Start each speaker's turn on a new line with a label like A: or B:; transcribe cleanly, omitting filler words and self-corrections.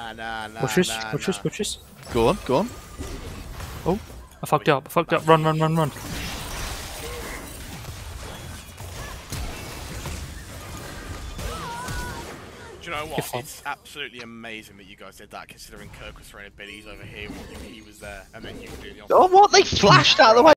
A: Push this.
B: Go on, go on.
A: Oh, I fucked up. Run.
C: Do you know what? It's absolutely amazing that you guys did that, considering Kirk was throwing abilities over here when he was there, and then you could do the opposite.
B: Oh, what? They flashed out of the way.